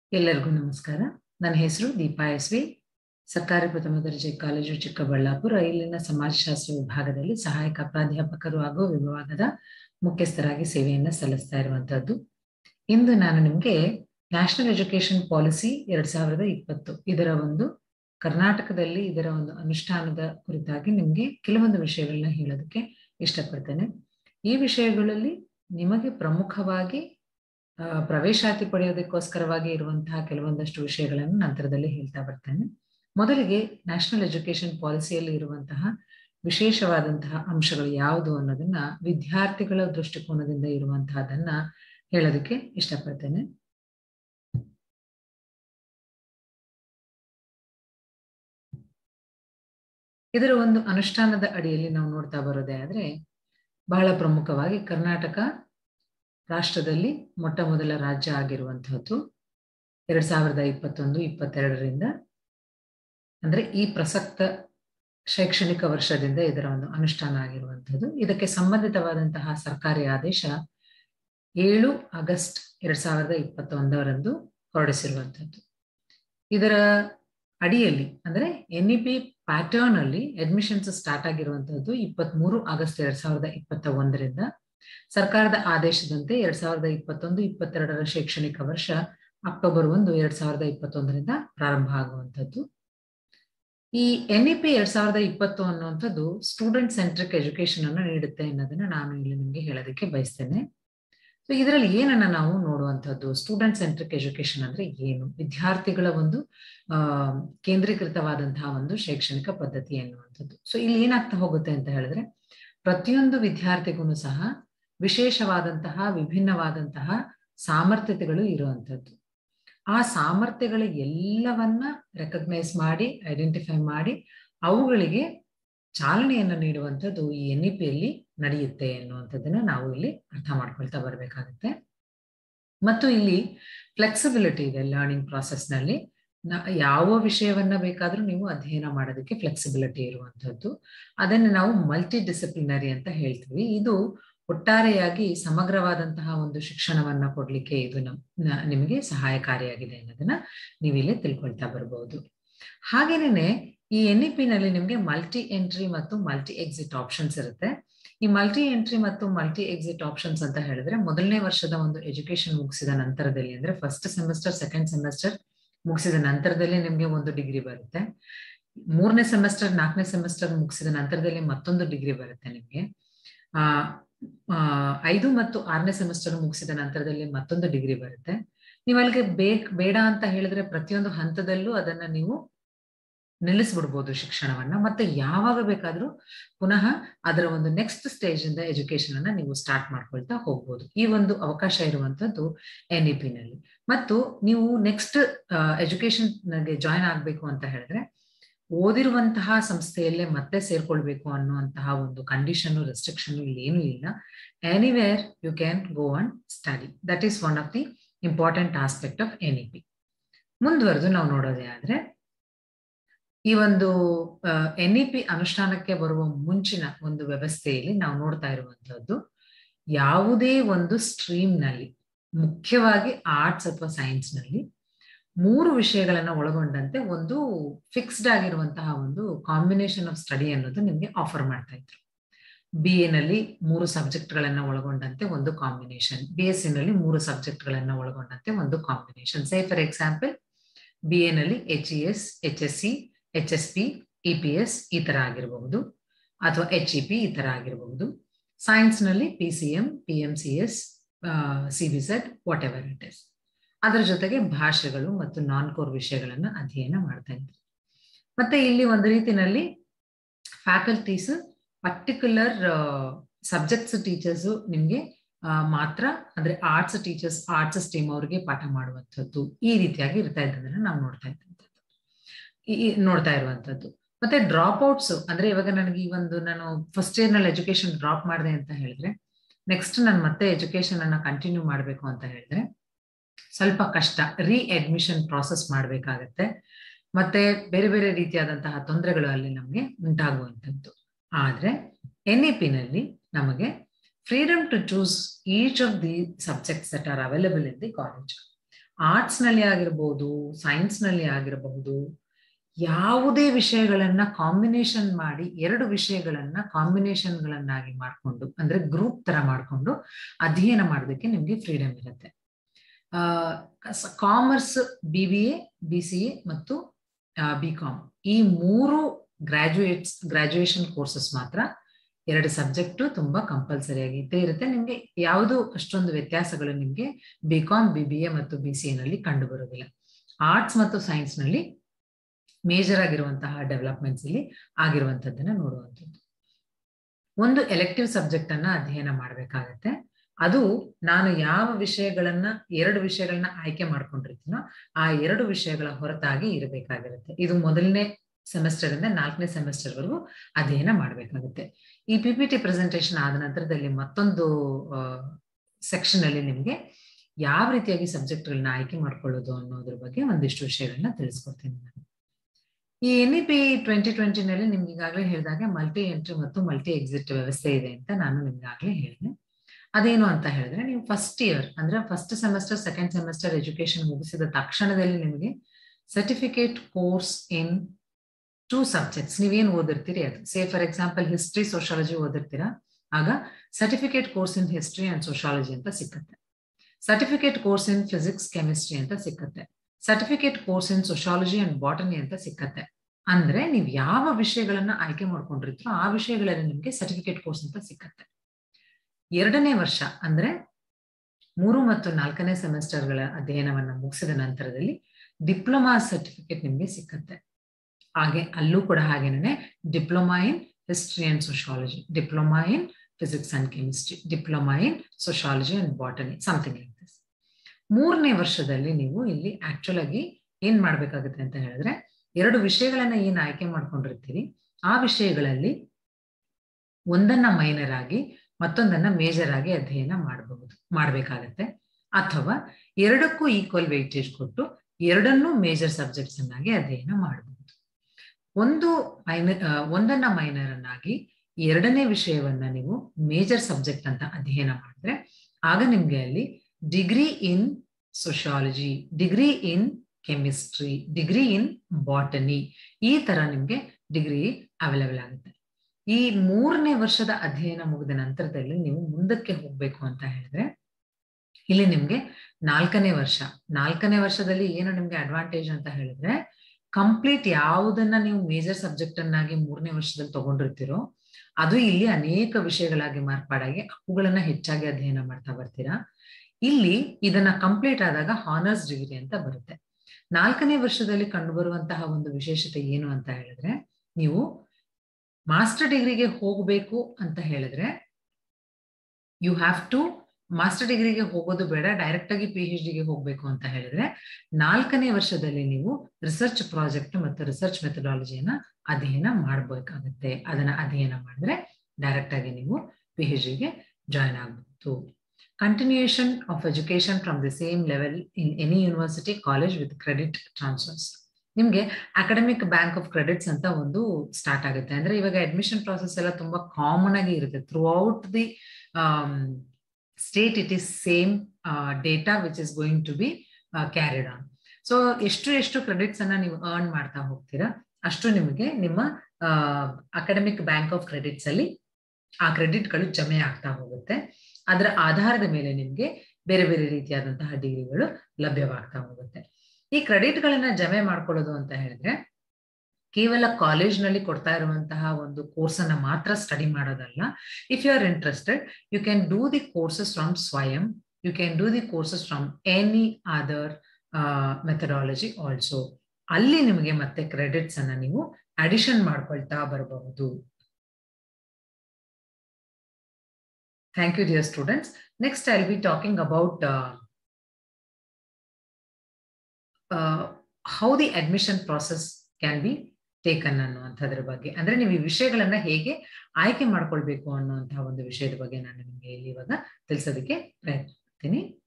ಎಲ್ಲರಿಗೂ ನಮಸ್ಕಾರ. ನನ್ನ ಹೆಸರು ದೀಪಾ ಎಸ್.ವಿ. ಸರ್ಕಾರಿ ಪ್ರಥಮ ದರ್ಜೆ ಕಾಲೇಜು ಚಿಕ್ಕಬಳ್ಳಾಪುರ ಇಲ್ಲಿನ ಸಮಾಜಶಾಸ್ತ್ರ ವಿಭಾಗದಲ್ಲಿ ಸಹಾಯಕ ಪ್ರಾಧ್ಯಾಪಕರು ಹಾಗೂ ವಿಭಾಗದ ಮುಖ್ಯಸ್ಥರಾಗಿ ಸೇವೆಯನ್ನು ಸಲ್ಲಿಸ್ತಾ ಇರುವಂತಹದ್ದು. ಇಂದು ನಾನು ನಿಮಗೆ ನ್ಯಾಷನಲ್ ಎಜುಕೇಶನ್ ಪಾಲಿಸಿ 2020 ಇದರ ಒಂದು ಕರ್ನಾಟಕದಲ್ಲಿ ಇದರ ಒಂದು ಅನುಷ್ಠಾನದ ಕುರಿತಾಗಿ ನಿಮಗೆ ಕೆಲವೊಂದು ವಿಷಯಗಳನ್ನ ಹೇಳೋದಕ್ಕೆ ಇಷ್ಟಪಡ್ತೇನೆ. ಈ ವಿಷಯಗಳಲ್ಲಿ ನಿಮಗೆ ಪ್ರಮುಖವಾಗಿ ಪ್ರವೇಶಾತಿ ಪಡೆಯೋದಕ್ಕೋಸ್ಕರವಾಗಿ ಇರುವಂತಹ ಕೆಲವೊಂದಷ್ಟು ವಿಷಯಗಳನ್ನು ನಂತರದಲ್ಲಿ ಹೇಳ್ತಾ ಬರ್ತೇನೆ. ಮೊದಲಿಗೆ ನ್ಯಾಷನಲ್ ಎಜುಕೇಶನ್ ಪಾಲಿಸಿಯಲ್ಲಿ ಇರುವಂತಹ ವಿಶೇಷವಾದಂತಹ ಅಂಶಗಳು ಯಾವುದು ಅನ್ನೋದನ್ನ ವಿದ್ಯಾರ್ಥಿಗಳ ದೃಷ್ಟಿಕೋನದಿಂದ ಇರುವಂತಹದನ್ನ ಹೇಳೋದಕ್ಕೆ ಇಷ್ಟಪಡ್ತೇನೆ. ಇದರ ಒಂದು ಅನುಷ್ಠಾನದ ಅಡಿಯಲ್ಲಿ ನಾವು ನೋಡ್ತಾ ಬರೋದೇ ಆದ್ರೆ ಬಹಳ ಪ್ರಮುಖವಾಗಿ ಕರ್ನಾಟಕ ರಾಷ್ಟ್ರದಲ್ಲಿ ಮೊಟ್ಟ ಮೊದಲ ರಾಜ್ಯ ಆಗಿರುವಂತಹದ್ದು 2021-22 ಅಂದ್ರೆ ಈ ಪ್ರಸಕ್ತ ಶೈಕ್ಷಣಿಕ ವರ್ಷದಿಂದ ಇದರ ಒಂದು ಅನುಷ್ಠಾನ ಆಗಿರುವಂತಹದ್ದು. ಇದಕ್ಕೆ ಸಂಬಂಧಿತವಾದಂತಹ ಸರ್ಕಾರಿ ಆದೇಶ 7 ಆಗಸ್ಟ್ 2021 ಹೊರಡಿಸಿರುವಂತಹದ್ದು. ಇದರ ಅಡಿಯಲ್ಲಿ ಅಂದ್ರೆ NEP ಪ್ಯಾಟರ್ನ್ ಅಲ್ಲಿ ಅಡ್ಮಿಷನ್ಸ್ ಸ್ಟಾರ್ಟ್ ಆಗಿರುವಂತಹದ್ದು 23 ಆಗಸ್ಟ್ 2021 ಸರ್ಕಾರದ ಆದೇಶದಂತೆ 2021-22 ಶೈಕ್ಷಣಿಕ ವರ್ಷ ಅಕ್ಟೋಬರ್ 1, 2021 ಪ್ರಾರಂಭ ಆಗುವಂಥದ್ದು. ಈ NEP 2020 ಅನ್ನುವಂಥದ್ದು ಸ್ಟೂಡೆಂಟ್ ಸೆಂಟ್ರಿಕ್ ಎಜುಕೇಶನ್ ಅನ್ನು ನೀಡುತ್ತೆ ಅನ್ನೋದನ್ನ ನಾನು ಇಲ್ಲಿ ನಿಮಗೆ ಹೇಳೋದಕ್ಕೆ ಬಯಸ್ತೇನೆ. ಸೊ ಇದರಲ್ಲಿ ಏನನ್ನ ನಾವು ನೋಡುವಂಥದ್ದು, ಸ್ಟೂಡೆಂಟ್ ಸೆಂಟ್ರಿಕ್ ಎಜುಕೇಶನ್ ಅಂದ್ರೆ ಏನು, ವಿದ್ಯಾರ್ಥಿಗಳ ಒಂದು ಕೇಂದ್ರೀಕೃತವಾದಂತಹ ಒಂದು ಶೈಕ್ಷಣಿಕ ಪದ್ಧತಿ ಅನ್ನುವಂಥದ್ದು. ಸೊ ಇಲ್ಲಿ ಏನಾಗ್ತಾ ಹೋಗುತ್ತೆ ಅಂತ ಹೇಳಿದ್ರೆ ಪ್ರತಿಯೊಂದು ವಿದ್ಯಾರ್ಥಿಗೂ ಸಹ ವಿಶೇಷವಾದಂತಹ ವಿಭಿನ್ನವಾದಂತಹ ಸಾಮರ್ಥ್ಯತೆಗಳು ಇರುವಂಥದ್ದು. ಆ ಸಾಮರ್ಥ್ಯಗಳ ಎಲ್ಲವನ್ನ ರೆಕಗ್ನೈಸ್ ಮಾಡಿ ಐಡೆಂಟಿಫೈ ಮಾಡಿ ಅವುಗಳಿಗೆ ಚಾಲನೆಯನ್ನು ನೀಡುವಂಥದ್ದು ಈ NEPಯಲ್ಲಿ ನಡೆಯುತ್ತೆ ಅನ್ನುವಂಥದ್ದನ್ನ ನಾವು ಇಲ್ಲಿ ಅರ್ಥ ಮಾಡ್ಕೊಳ್ತಾ ಬರ್ಬೇಕಾಗತ್ತೆ. ಮತ್ತು ಇಲ್ಲಿ ಫ್ಲೆಕ್ಸಿಬಿಲಿಟಿ ಇದೆ ಲರ್ನಿಂಗ್ ಪ್ರಾಸೆಸ್ ನಲ್ಲಿ. ಯಾವ ವಿಷಯವನ್ನ ಬೇಕಾದ್ರೂ ನೀವು ಅಧ್ಯಯನ ಮಾಡೋದಕ್ಕೆ ಫ್ಲೆಕ್ಸಿಬಿಲಿಟಿ ಇರುವಂತಹದ್ದು. ಅದನ್ನು ನಾವು ಮಲ್ಟಿ ಡಿಸಿಪ್ಲಿನರಿ ಅಂತ ಹೇಳ್ತೀವಿ. ಇದು ಒಟ್ಟಾರೆಯಾಗಿ ಸಮಗ್ರವಾದಂತಹ ಒಂದು ಶಿಕ್ಷಣವನ್ನ ಕೊಡ್ಲಿಕ್ಕೆ ಇದು ನಿಮಗೆ ಸಹಾಯಕಾರಿಯಾಗಿದೆ ಅನ್ನೋದನ್ನ ನೀವಿಲ್ಲಿ ತಿಳ್ಕೊಳ್ತಾ ಬರ್ಬಹುದು. ಹಾಗೇನೆ ಈ NEP ನಲ್ಲಿ ನಿಮ್ಗೆ ಮಲ್ಟಿ ಎಂಟ್ರಿ ಮತ್ತು ಮಲ್ಟಿ ಎಕ್ಸಿಟ್ ಆಪ್ಷನ್ಸ್ ಇರುತ್ತೆ. ಈ ಮಲ್ಟಿ ಎಂಟ್ರಿ ಮತ್ತು ಮಲ್ಟಿ ಎಕ್ಸಿಟ್ ಆಪ್ಷನ್ಸ್ ಅಂತ ಹೇಳಿದ್ರೆ ಮೊದಲನೇ ವರ್ಷದ ಒಂದು ಎಜುಕೇಶನ್ ಮುಗಿಸಿದ ನಂತರದಲ್ಲಿ ಅಂದ್ರೆ ಫಸ್ಟ್ ಸೆಮಿಸ್ಟರ್ ಸೆಕೆಂಡ್ ಸೆಮಿಸ್ಟರ್ ಮುಗಿಸಿದ ನಂತರದಲ್ಲಿ ನಿಮ್ಗೆ ಒಂದು ಡಿಗ್ರಿ ಬರುತ್ತೆ. 3ನೇ ಸೆಮಿಸ್ಟರ್ 4ನೇ ಸೆಮಿಸ್ಟರ್ ಮುಗಿಸಿದ ನಂತರದಲ್ಲಿ ಮತ್ತೊಂದು ಡಿಗ್ರಿ ಬರುತ್ತೆ ನಿಮ್ಗೆ. 5 ಮತ್ತು 6ನೇ ಸೆಮಿಸ್ಟರ್ ಮುಗಿಸಿದ ನಂತರದಲ್ಲಿ ಮತ್ತೊಂದು ಡಿಗ್ರಿ ಬರುತ್ತೆ. ನೀವು ಅಲ್ಲಿಗೆ ಬೇಡ ಅಂತ ಹೇಳಿದ್ರೆ ಪ್ರತಿಯೊಂದು ಹಂತದಲ್ಲೂ ಅದನ್ನ ನೀವು ನಿಲ್ಲಿಸ್ಬಿಡ್ಬೋದು ಶಿಕ್ಷಣವನ್ನ. ಮತ್ತೆ ಯಾವಾಗ ಬೇಕಾದ್ರೂ ಪುನಃ ಅದರ ಒಂದು ನೆಕ್ಸ್ಟ್ ಸ್ಟೇಜ್ ಇಂದ ಎಜುಕೇಶನ್ ಅನ್ನ ನೀವು ಸ್ಟಾರ್ಟ್ ಮಾಡ್ಕೊಳ್ತಾ ಹೋಗ್ಬೋದು. ಈ ಒಂದು ಅವಕಾಶ ಇರುವಂತದ್ದು NEP ನಲ್ಲಿ. ಮತ್ತು ನೀವು ನೆಕ್ಸ್ಟ್ ಎಜುಕೇಶನ್ ಗೆ ಜಾಯಿನ್ ಆಗ್ಬೇಕು ಅಂತ ಹೇಳಿದ್ರೆ ಓದಿರುವಂತಹ ಸಂಸ್ಥೆಯಲ್ಲೇ ಮತ್ತೆ ಸೇರ್ಕೊಳ್ಬೇಕು ಅನ್ನುವಂತಹ ಒಂದು ಕಂಡೀಷನ್ ರೆಸ್ಟ್ರಿಕ್ಷನ್ ಇಲ್ಲಿ ಏನೂ ಇಲ್ಲ. Anywhere you can go and study. That is one of the important aspect of NEP. ಮುಂದುವರೆದು ನಾವು ನೋಡೋದೇ ಆದ್ರೆ ಈ ಒಂದು NEP ಅನುಷ್ಠಾನಕ್ಕೆ ಬರುವ ಮುಂಚಿನ ಒಂದು ವ್ಯವಸ್ಥೆಯಲ್ಲಿ ನಾವು ನೋಡ್ತಾ ಇರುವಂತಹದ್ದು ಯಾವುದೇ ಒಂದು ಸ್ಟ್ರೀಮ್ ನಲ್ಲಿ ಮುಖ್ಯವಾಗಿ ಆರ್ಟ್ಸ್ ಅಥವಾ ಸೈನ್ಸ್ ನಲ್ಲಿ 3 ವಿಷಯಗಳನ್ನ ಒಳಗೊಂಡಂತೆ ಒಂದು ಫಿಕ್ಸ್ಡ್ ಆಗಿರುವಂತಹ ಒಂದು ಕಾಂಬಿನೇಷನ್ ಆಫ್ ಸ್ಟಡಿ ಅನ್ನೋದು ನಿಮ್ಗೆ ಆಫರ್ ಮಾಡ್ತಾ ಇದ್ರು. BA ನಲ್ಲಿ 3 ಸಬ್ಜೆಕ್ಟ್ಗಳನ್ನ ಒಳಗೊಂಡಂತೆ ಒಂದು ಕಾಂಬಿನೇಷನ್, BSc ನಲ್ಲಿ 3 ಸಬ್ಜೆಕ್ಟ್ಗಳನ್ನ ಒಳಗೊಂಡಂತೆ ಒಂದು combination. Say for example BA ನಲ್ಲಿ HES, HSC, HSP, EPS ಈ ತರ ಆಗಿರಬಹುದು, ಅಥವಾ HEP ಈ ತರ ಆಗಿರಬಹುದು. ಸೈನ್ಸ್ ನಲ್ಲಿ PCM, PMCS, CBZ, whatever it is. ಅದರ ಜೊತೆಗೆ ಭಾಷೆಗಳು ಮತ್ತು ನಾನ್ ಕೋರ್ ವಿಷಯಗಳನ್ನ ಅಧ್ಯಯನ ಮಾಡ್ತಾ ಇದ್ರು. ಮತ್ತೆ ಇಲ್ಲಿ ಒಂದು ರೀತಿನಲ್ಲಿ ಫ್ಯಾಕಲ್ಟೀಸ್ ಪರ್ಟಿಕ್ಯುಲರ್ ಸಬ್ಜೆಕ್ಟ್ಸ್ ಟೀಚರ್ಸ್ ನಿಮ್ಗೆ ಮಾತ್ರ ಅಂದ್ರೆ ಆರ್ಟ್ಸ್ ಟೀಚರ್ಸ್ ಆರ್ಟ್ಸ್ ಸ್ಟ್ರೀಮ್ ಅವ್ರಿಗೆ ಪಾಠ ಮಾಡುವಂಥದ್ದು ಈ ರೀತಿಯಾಗಿ ಇರ್ತಾ ಇದ್ದದನ್ನ ನಾವು ನೋಡ್ತಾ ಇರುವಂತದ್ದು. ಮತ್ತೆ ಡ್ರಾಪ್ ಔಟ್ಸ್ ಅಂದ್ರೆ ಇವಾಗ ನನಗೆ ಈ ಒಂದು ನಾನು ಫಸ್ಟ್ ಇಯರ್ ನಲ್ಲಿ ಎಜುಕೇಶನ್ ಡ್ರಾಪ್ ಮಾಡಿದೆ ಅಂತ ಹೇಳಿದ್ರೆ ನೆಕ್ಸ್ಟ್ ನಾನು ಮತ್ತೆ ಎಜುಕೇಶನ್ ಅನ್ನ ಕಂಟಿನ್ಯೂ ಮಾಡ್ಬೇಕು ಅಂತ ಹೇಳಿದ್ರೆ ಸ್ವಲ್ಪ ಕಷ್ಟ, ಅಡ್ಮಿಷನ್ ಪ್ರಾಸೆಸ್ ಮಾಡ್ಬೇಕಾಗತ್ತೆ. ಮತ್ತೆ ಬೇರೆ ಬೇರೆ ರೀತಿಯಾದಂತಹ ತೊಂದರೆಗಳು ಅಲ್ಲಿ ನಮ್ಗೆ ಉಂಟಾಗುವಂಥದ್ದು. ಆದ್ರೆ NEP ನಲ್ಲಿ ನಮಗೆ freedom to choose each of the subjects that are available in the college. Arts ನಲ್ಲಿ ಆಗಿರ್ಬೋದು, ಸೈನ್ಸ್ ನಲ್ಲಿ ಆಗಿರಬಹುದು, ಯಾವುದೇ ವಿಷಯಗಳನ್ನ ಕಾಂಬಿನೇಷನ್ ಮಾಡಿ, 2 ವಿಷಯಗಳನ್ನ ಕಾಂಬಿನೇಷನ್ ಗಳನ್ನಾಗಿ ಮಾಡ್ಕೊಂಡು, ಅಂದ್ರೆ ಗ್ರೂಪ್ ತರ ಮಾಡ್ಕೊಂಡು ಅಧ್ಯಯನ ಮಾಡೋದಕ್ಕೆ ನಿಮ್ಗೆ ಫ್ರೀಡಮ್ ಇರುತ್ತೆ. ಕಾಮರ್ಸ್ BBA, BCA ಮತ್ತು BCom ಈ 3 ಗ್ರಾಜುಯೇಷನ್ ಕೋರ್ಸಸ್ ಮಾತ್ರ 2 ಸಬ್ಜೆಕ್ಟ್ ತುಂಬಾ ಕಂಪಲ್ಸರಿ ಆಗಿ ಇದ್ದೇ ಇರುತ್ತೆ. ನಿಮ್ಗೆ ಯಾವುದು ಅಷ್ಟೊಂದು ವ್ಯತ್ಯಾಸಗಳು ನಿಮ್ಗೆ BCom, BBA ಮತ್ತು BCA ನಲ್ಲಿ ಕಂಡು ಬರೋದಿಲ್ಲ. ಆರ್ಟ್ಸ್ ಮತ್ತು ಸೈನ್ಸ್ ನಲ್ಲಿ ಮೇಜರ್ ಆಗಿರುವಂತಹ ಡೆವಲಪ್ಮೆಂಟ್ಸ್ ಇಲ್ಲಿ ಆಗಿರುವಂತದ್ದನ್ನ ನೋಡುವಂಥದ್ದು. ಒಂದು ಎಲೆಕ್ಟಿವ್ ಸಬ್ಜೆಕ್ಟ್ ಅನ್ನ ಅಧ್ಯಯನ ಮಾಡಬೇಕಾಗತ್ತೆ. ಅದು ನಾನು ಯಾವ ವಿಷಯಗಳನ್ನ 2 ವಿಷಯಗಳನ್ನ ಆಯ್ಕೆ ಮಾಡ್ಕೊಂಡಿರ್ತೀನೋ ಆ 2 ವಿಷಯಗಳ ಹೊರತಾಗಿ ಇರಬೇಕಾಗಿರುತ್ತೆ. ಇದು ಮೊದಲನೇ ಸೆಮಿಸ್ಟರ್ ಇಂದ 4ನೇ ಸೆಮಿಸ್ಟರ್ ವರೆಗೂ ಅಧ್ಯಯನ ಮಾಡಬೇಕಾಗುತ್ತೆ. ಈ PPT ಪ್ರೆಸೆಂಟೇಶನ್ ಆದ ನಂತರದಲ್ಲಿ ಮತ್ತೊಂದು ಸೆಕ್ಷನ್ ಅಲ್ಲಿ ನಿಮ್ಗೆ ಯಾವ ರೀತಿಯಾಗಿ ಸಬ್ಜೆಕ್ಟ್ಗಳನ್ನ ಆಯ್ಕೆ ಮಾಡ್ಕೊಳ್ಳೋದು ಅನ್ನೋದ್ರ ಬಗ್ಗೆ ಒಂದಿಷ್ಟು ವಿಷಯಗಳನ್ನ ತಿಳಿಸ್ಕೊಡ್ತೀನಿ ನಾನು. ಈ NEP 2020 ನಲ್ಲಿ ನಿಮ್ಗೆ ಈಗಾಗಲೇ ಹೇಳಿದಾಗೆ ಮಲ್ಟಿ ಎಂಟ್ರಿ ಮತ್ತು ಮಲ್ಟಿ ಎಕ್ಸಿಟ್ ವ್ಯವಸ್ಥೆ ಇದೆ ಅಂತ ನಾನು ನಿಮ್ಗಾಗ್ಲೇ ಹೇಳಿದೆ. ಅದೇನು ಅಂತ ಹೇಳಿದ್ರೆ, ನೀವು ಫಸ್ಟ್ ಇಯರ್ ಅಂದ್ರೆ first semester, second semester education ಮುಗಿಸಿದ ತಕ್ಷಣದಲ್ಲಿ ನಿಮಗೆ ಸರ್ಟಿಫಿಕೇಟ್ ಕೋರ್ಸ್ ಇನ್ 2 ಸಬ್ಜೆಕ್ಟ್ಸ್ ನೀವೇನು ಓದಿರ್ತೀರಿ ಅದು, say for example history, sociology ಓದಿರ್ತೀರಾ, ಆಗ certificate course in history and sociology ಅಂತ ಸಿಕ್ಕತ್ತೆ. Certificate course in physics, chemistry ಅಂತ ಸಿಕ್ಕತ್ತೆ. Certificate course in sociology and botany ಅಂತ ಸಿಕ್ಕತ್ತೆ. ಅಂದ್ರೆ ನೀವು ಯಾವ ವಿಷಯಗಳನ್ನ ಆಯ್ಕೆ ಮಾಡ್ಕೊಂಡಿರ್ತೀರೋ ಆ ವಿಷಯಗಳಲ್ಲಿ ನಿಮ್ಗೆ ಸರ್ಟಿಫಿಕೇಟ್ ಕೋರ್ಸ್ ಅಂತ ಸಿಕ್ಕತ್ತೆ. 2ನೇ ವರ್ಷ ಅಂದ್ರೆ 3 ಮತ್ತು 4ನೇ ಸೆಮಿಸ್ಟರ್ಗಳ ಅಧ್ಯಯನವನ್ನ ಮುಗಿಸಿದ ನಂತರದಲ್ಲಿ ಡಿಪ್ಲೊಮಾ ಸರ್ಟಿಫಿಕೇಟ್ ನಿಮ್ಗೆ ಸಿಕ್ಕತ್ತೆ. ಹಾಗೆ ಅಲ್ಲೂ ಕೂಡ ಹಾಗೇನೆ diploma in history and sociology, diploma in physics and chemistry, diploma in sociology and botany, something like this. 3ನೇ ವರ್ಷದಲ್ಲಿ ನೀವು ಇಲ್ಲಿ ಆಕ್ಚುಲ್ ಆಗಿ ಏನ್ ಮಾಡ್ಬೇಕಾಗುತ್ತೆ ಅಂತ ಹೇಳಿದ್ರೆ, 2 ವಿಷಯಗಳನ್ನ ಏನ್ ಆಯ್ಕೆ ಮಾಡ್ಕೊಂಡಿರ್ತೀರಿ ಆ ವಿಷಯಗಳಲ್ಲಿ ಒಂದನ್ನ ಮೈನರ್ ಆಗಿ ಮತ್ತೊಂದನ್ನ ಮೇಜರ್ ಆಗಿ ಅಧ್ಯಯನ ಮಾಡಬೇಕಾಗತ್ತೆ. ಅಥವಾ 2ಕ್ಕೂ ಈಕ್ವಲ್ ವೆಯ್ಟೇಜ್ ಕೊಟ್ಟು 2ನ್ನೂ ಮೇಜರ್ ಸಬ್ಜೆಕ್ಟ್ಸ್ ಅನ್ನಾಗಿ ಅಧ್ಯಯನ ಮಾಡಬಹುದು. ಒಂದನ್ನ ಮೈನರ್ ಅನ್ನಾಗಿ 2ನೇ ವಿಷಯವನ್ನ ನೀವು ಮೇಜರ್ ಸಬ್ಜೆಕ್ಟ್ ಅಂತ ಅಧ್ಯಯನ ಮಾಡಿದ್ರೆ ಆಗ ನಿಮ್ಗೆ ಅಲ್ಲಿ degree in sociology, degree in chemistry, degree in botany, ಈ ತರ ನಿಮ್ಗೆ ಡಿಗ್ರಿ ಅವೈಲೇಬಲ್ ಆಗುತ್ತೆ. ಈ 3ನೇ ವರ್ಷದ ಅಧ್ಯಯನ ಮುಗಿದ ನಂತರದಲ್ಲಿ ನೀವು ಮುಂದಕ್ಕೆ ಹೋಗ್ಬೇಕು ಅಂತ ಹೇಳಿದ್ರೆ ಇಲ್ಲಿ ನಿಮ್ಗೆ 4ನೇ ವರ್ಷದಲ್ಲಿ ಏನು ನಿಮ್ಗೆ ಅಡ್ವಾಂಟೇಜ್ ಅಂತ ಹೇಳಿದ್ರೆ, ಕಂಪ್ಲೀಟ್ ಯಾವುದನ್ನ ನೀವು ಮೇಜರ್ ಸಬ್ಜೆಕ್ಟ್ ಅನ್ನಾಗಿ 3ನೇ ವರ್ಷದಲ್ಲಿ ತಗೊಂಡಿರ್ತೀರೋ ಅದು ಇಲ್ಲಿ ಅನೇಕ ವಿಷಯಗಳಾಗಿ ಮಾರ್ಪಾಡಾಗಿ ಅವುಗಳನ್ನ ಹೆಚ್ಚಾಗಿ ಅಧ್ಯಯನ ಮಾಡ್ತಾ ಬರ್ತೀರಾ. ಇಲ್ಲಿ ಇದನ್ನ ಕಂಪ್ಲೀಟ್ ಆದಾಗ ಹಾನರ್ಸ್ ಡಿಗ್ರಿ ಅಂತ ಬರುತ್ತೆ. 4ನೇ ವರ್ಷದಲ್ಲಿ ಕಂಡುಬರುವಂತಹ ಒಂದು ವಿಶೇಷತೆ ಏನು ಅಂತ ಹೇಳಿದ್ರೆ, ನೀವು ಮಾಸ್ಟರ್ ಡಿಗ್ರಿಗೆ ಹೋಗ್ಬೇಕು ಅಂತ ಹೇಳಿದ್ರೆ ಯು ಹ್ಯಾವ್ ಟು ಮಾಸ್ಟರ್ ಡಿಗ್ರಿಗೆ ಹೋಗೋದು ಬೇಡ, ಡೈರೆಕ್ಟ್ ಆಗಿ PhDಗೆ ಹೋಗ್ಬೇಕು ಅಂತ ಹೇಳಿದ್ರೆ 4ನೇ ವರ್ಷದಲ್ಲಿ ನೀವು ರಿಸರ್ಚ್ ಪ್ರಾಜೆಕ್ಟ್ ಮತ್ತು ರಿಸರ್ಚ್ ಮೆಥಡಾಲಜಿಯನ್ನ ಅಧ್ಯಯನ ಮಾಡಬೇಕಾಗುತ್ತೆ. ಅದನ್ನ ಅಧ್ಯಯನ ಮಾಡಿದ್ರೆ ಡೈರೆಕ್ಟ್ ಆಗಿ ನೀವು PhDಗೆ ಜಾಯಿನ್ ಆಗಬಹುದು. Continuation of education from the same level in any university, college with credit transfers. ನಿಮ್ಗೆ ಅಕಾಡೆಮಿಕ್ ಬ್ಯಾಂಕ್ ಆಫ್ ಕ್ರೆಡಿಟ್ಸ್ ಅಂತ ಒಂದು ಸ್ಟಾರ್ಟ್ ಆಗುತ್ತೆ. ಅಂದ್ರೆ ಇವಾಗ ಅಡ್ಮಿಷನ್ ಪ್ರಾಸೆಸ್ ಎಲ್ಲ ತುಂಬಾ ಕಾಮನ್ ಆಗಿ ಇರುತ್ತೆ. Throughout the state it is same data which is going to be carried on. So ಎಷ್ಟು ಕ್ರೆಡಿಟ್ಸ್ ಅನ್ನ ನೀವು ಅರ್ನ್ ಮಾಡ್ತಾ ಹೋಗ್ತೀರಾ ಅಷ್ಟು ನಿಮಗೆ ನಿಮ್ಮ ಅಕಾಡೆಮಿಕ್ ಬ್ಯಾಂಕ್ ಆಫ್ ಕ್ರೆಡಿಟ್ಸ್ ಅಲ್ಲಿ ಆ ಕ್ರೆಡಿಟ್ಗಳು ಜಮೆ ಆಗ್ತಾ ಹೋಗುತ್ತೆ. ಅದರ ಆಧಾರದ ಮೇಲೆ ನಿಮ್ಗೆ ಬೇರೆ ಬೇರೆ ರೀತಿಯಾದಂತಹ ಡಿಗ್ರಿಗಳು ಲಭ್ಯವಾಗ್ತಾ ಹೋಗುತ್ತೆ. ಈ ಕ್ರೆಡಿಟ್ಗಳನ್ನ ಜಮೆ ಮಾಡ್ಕೊಳ್ಳೋದು ಅಂತ ಹೇಳಿದ್ರೆ ಕೇವಲ ಕಾಲೇಜ್ನಲ್ಲಿ ಕೊಡ್ತಾ ಇರುವಂತಹ ಒಂದು ಕೋರ್ಸ್ ಅನ್ನ ಮಾತ್ರ ಸ್ಟಡಿ ಮಾಡೋದಲ್ಲ. If you are interested you can do the courses from Swayam, you can do the courses from any other methodology also. ಅಲ್ಲಿ ನಿಮಗೆ ಮತ್ತೆ ಕ್ರೆಡಿಟ್ಸ್ ಅನ್ನ ನೀವು ಅಡಿಷನ್ ಮಾಡ್ಕೊಳ್ತಾ ಬರಬಹುದು. Thank you, dear students. Next, I'll be talking about how the admission process can be taken ಅನ್ನುವಂಥದ್ರ ಬಗ್ಗೆ. ಅಂದ್ರೆ ನೀವು ಈ ವಿಷಯಗಳನ್ನ ಹೇಗೆ ಆಯ್ಕೆ ಮಾಡ್ಕೊಳ್ಬೇಕು ಅನ್ನುವಂತಹ ಒಂದು ವಿಷಯದ ಬಗ್ಗೆ ನಾನು ನಿಮಗೆ ಇಲ್ಲಿ ಇವಾಗ ತಿಳಿಸೋದಕ್ಕೆ ಪ್ರಯತ್ನ ಮಾಡ್ತೀನಿ.